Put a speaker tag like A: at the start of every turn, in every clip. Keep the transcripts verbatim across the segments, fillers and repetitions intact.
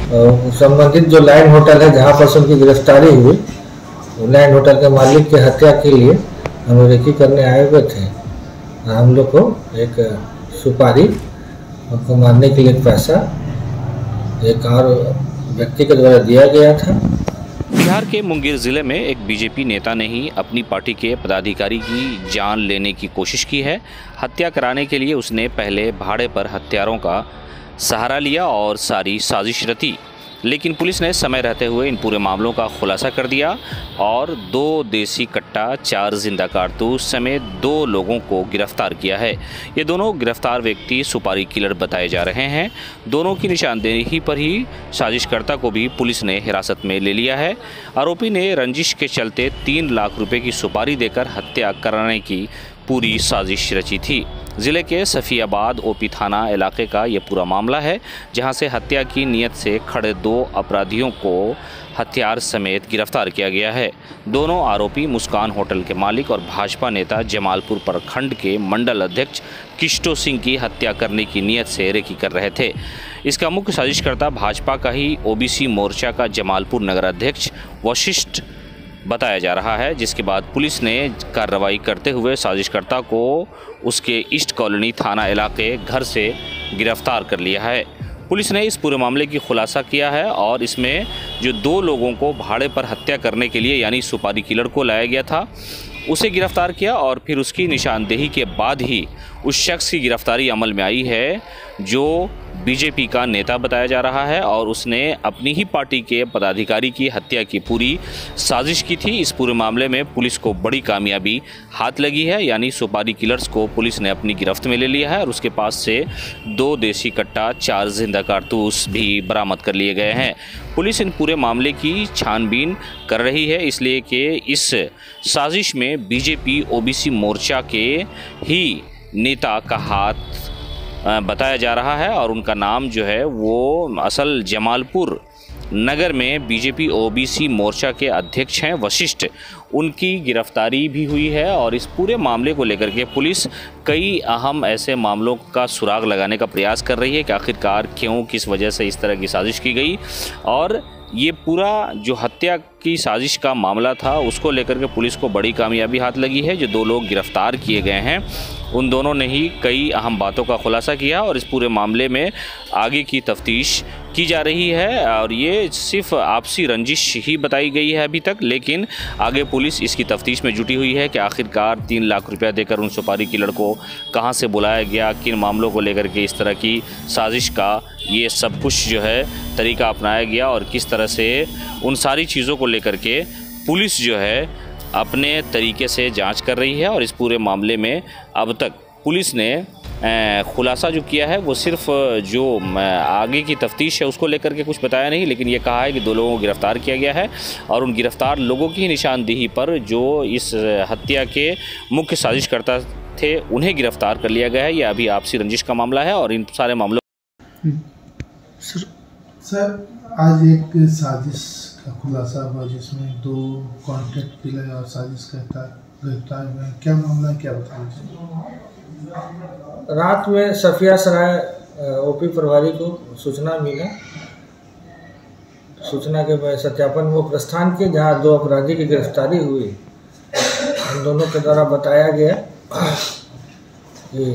A: संबंधित जो line hotel है जहाँ पर से उनकी गिरफ्तारी हुई, लाइन होटल के मालिक की हत्या के लिए हम रेकी करने आए हुए थे। हम लोग को एक सुपारी, उनको मारने के लिए पैसा एक और व्यक्ति के द्वारा दिया गया था।
B: बिहार के मुंगेर जिले में एक बीजेपी नेता ने ही अपनी पार्टी के पदाधिकारी की जान लेने की कोशिश की है। हत्या कराने के लिए उसने पहले भाड़े पर हत्यारों का सहारा लिया और सारी साजिश रची, लेकिन पुलिस ने समय रहते हुए इन पूरे मामलों का खुलासा कर दिया और दो देसी कट्टा, चार जिंदा कारतूस समेत दो लोगों को गिरफ्तार किया है। ये दोनों गिरफ्तार व्यक्ति सुपारी किलर बताए जा रहे हैं। दोनों की निशानदेही पर ही साजिशकर्ता को भी पुलिस ने हिरासत में ले लिया है। आरोपी ने रंजिश के चलते तीन लाख रुपए की सुपारी देकर हत्या कराने की पूरी साजिश रची थी। ज़िले के सफ़ियाबाद ओपी थाना इलाके का ये पूरा मामला है, जहां से हत्या की नीयत से खड़े दो अपराधियों को हथियार समेत गिरफ्तार किया गया है। दोनों आरोपी मुस्कान होटल के मालिक और भाजपा नेता जमालपुर प्रखंड के मंडल अध्यक्ष किष्टो सिंह की हत्या करने की नीयत से रेकी कर रहे थे। इसका मुख्य साजिशकर्ता भाजपा का ही ओबीसी मोर्चा का जमालपुर नगर अध्यक्ष वशिष्ठ बताया जा रहा है, जिसके बाद पुलिस ने कार्रवाई करते हुए साजिशकर्ता को उसके ईस्ट कॉलोनी थाना इलाके घर से गिरफ्तार कर लिया है। पुलिस ने इस पूरे मामले की खुलासा किया है और इसमें जो दो लोगों को भाड़े पर हत्या करने के लिए यानी सुपारी किलर को लाया गया था, उसे गिरफ्तार किया और फिर उसकी निशानदेही के बाद ही उस शख्स की गिरफ्तारी अमल में आई है जो बीजेपी का नेता बताया जा रहा है और उसने अपनी ही पार्टी के पदाधिकारी की हत्या की पूरी साजिश की थी। इस पूरे मामले में पुलिस को बड़ी कामयाबी हाथ लगी है, यानी सुपारी किलर्स को पुलिस ने अपनी गिरफ्त में ले लिया है और उसके पास से दो देसी कट्टा, चार जिंदा कारतूस भी बरामद कर लिए गए हैं। पुलिस इन पूरे मामले की छानबीन कर रही है, इसलिए कि इस साजिश में बीजेपी ओबीसी मोर्चा के ही नेता का हाथ बताया जा रहा है और उनका नाम जो है वो असल जमालपुर नगर में बीजेपी ओबीसी मोर्चा के अध्यक्ष हैं वशिष्ठ। उनकी गिरफ्तारी भी हुई है और इस पूरे मामले को लेकर के पुलिस कई अहम ऐसे मामलों का सुराग लगाने का प्रयास कर रही है कि आखिरकार क्यों, किस वजह से इस तरह की साजिश की गई। और ये पूरा जो हत्या की साजिश का मामला था उसको लेकर के पुलिस को बड़ी कामयाबी हाथ लगी है। जो दो लोग गिरफ्तार किए गए हैं उन दोनों ने ही कई अहम बातों का खुलासा किया और इस पूरे मामले में आगे की तफ्तीश की जा रही है और ये सिर्फ आपसी रंजिश ही बताई गई है अभी तक, लेकिन आगे पुलिस इसकी तफ्तीश में जुटी हुई है कि आखिरकार तीन लाख रुपया देकर उन सुपारी किलर को कहां से बुलाया गया, किन मामलों को लेकर के इस तरह की साजिश का ये सब कुछ जो है तरीका अपनाया गया और किस तरह से उन सारी चीज़ों को लेकर के पुलिस जो है अपने तरीके से जांच कर रही है। और इस पूरे मामले में अब तक पुलिस ने खुलासा जो किया है वो सिर्फ जो आगे की तफ्तीश है उसको लेकर के कुछ बताया नहीं, लेकिन ये कहा है कि दो लोगों को गिरफ्तार किया गया है और उन गिरफ्तार लोगों की निशानदेही पर जो इस हत्या के मुख्य साजिशकर्ता थे उन्हें गिरफ्तार कर लिया गया है। यह अभी आपसी रंजिश का मामला है और इन सारे मामलों
C: सर सर आज एक साजिश का खुलासा हुआ जिसमें दो कॉन्ट्रैक्ट किलर और साजिश करता गिरफ्तार हुए हैं। क्या मामला है, क्या बताना चाहिए?
A: रात में सफिया सराय ओपी प्रभारी को सूचना मिला। सूचना के सत्यापन वो प्रस्थान किए जहाँ दो अपराधी की गिरफ्तारी हुई। उन दोनों के द्वारा बताया गया कि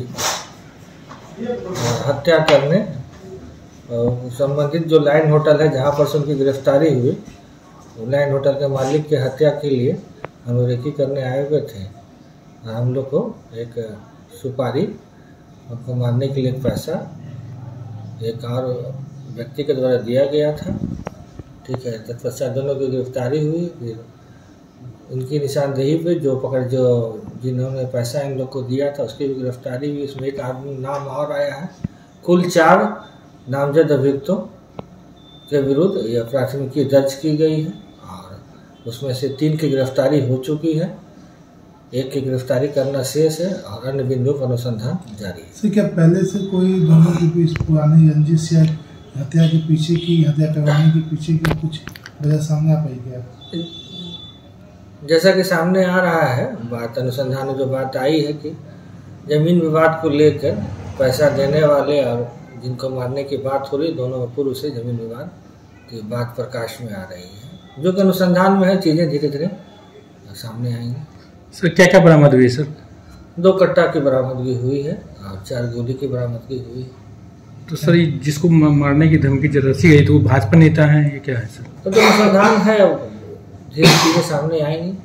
A: हत्या करने संबंधित जो लाइन होटल है जहाँ पर से उनकी गिरफ्तारी हुई, लाइन होटल के मालिक की हत्या के लिए हम रेकी करने आए हुए थे। हम लोग को एक सुपारी, उनको मारने के लिए पैसा एक और व्यक्ति के द्वारा दिया गया था। ठीक है, तत्पश्चात दोनों की गिरफ्तारी हुई। फिर उनकी निशानदेही पे जो पकड़ जो जिन्होंने पैसा इन लोग को दिया था उसकी भी गिरफ्तारी हुई। इसमें एक आदमी नाम और आया है। कुल चार नामजद अभियुक्तों के विरुद्ध यह प्राथमिकी दर्ज की गई है और उसमें से तीन की गिरफ्तारी हो चुकी है, एक की गिरफ्तारी करना शेष है और अन्य बिंदुओं पर अनुसंधान जारी है।
C: सर क्या पहले से कोई दोनों के बीच पुरानी रंजिश या हत्या के पीछे की हत्या करवाने के पीछे की कुछ वजह सामने आ पाई क्या?
A: जैसा कि सामने आ रहा है बात, अनुसंधान में जो बात आई है कि जमीन विवाद को लेकर पैसा देने वाले और जिनको मारने की बात हो रही, दोनों में पूर्व से जमीन विवाद की बात प्रकाश में आ रही है, जो कि अनुसंधान में है। चीज़ें धीरे धीरे सामने आएंगी।
D: सर क्या क्या बरामद हुई सर?
A: दो कट्टा की बरामदगी हुई है और चार गोली की बरामदगी हुई है।
D: तो सर ये जिसको मारने की धमकी रसी गई तो वो भाजपा नेता है, ये क्या है सर?
A: तो जो अनुसंधान है धीरे धीरे सामने आएंगी।